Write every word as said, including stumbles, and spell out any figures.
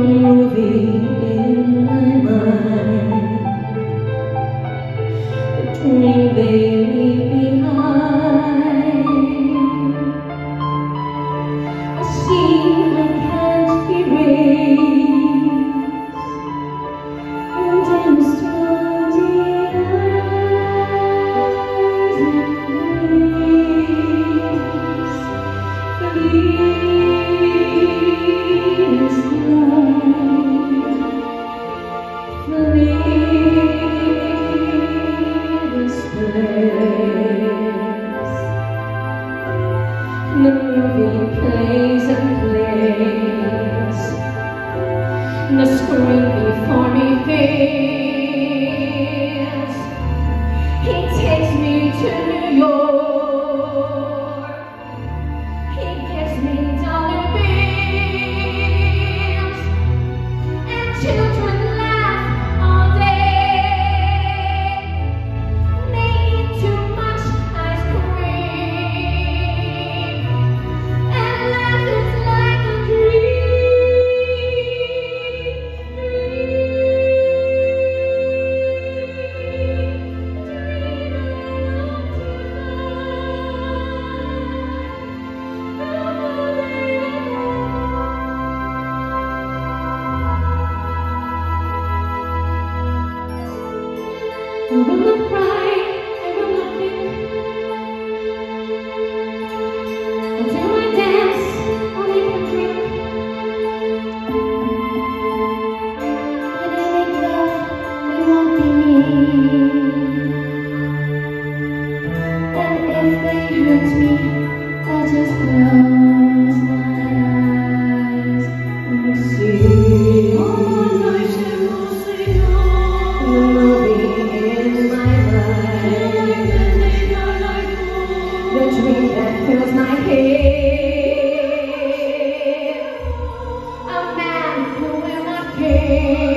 movie in my mind, the dream they leave behind, a scene I can't erase, and in surrounding eyes and face, the movie plays and plays, the screen before me fades. He takes me to New York, he gives me dollar bills, and children laugh all day. They eat too much ice cream, and life is like a dream, I will not cry, I will not think, until I dance, I'll make a drink. When I make love, it won't be me, and if they hurt me, I'll just close my eyes and see. Oh, nice and Miss Saigon, the movie in my mind, the dream that fills my head, a man who will not care.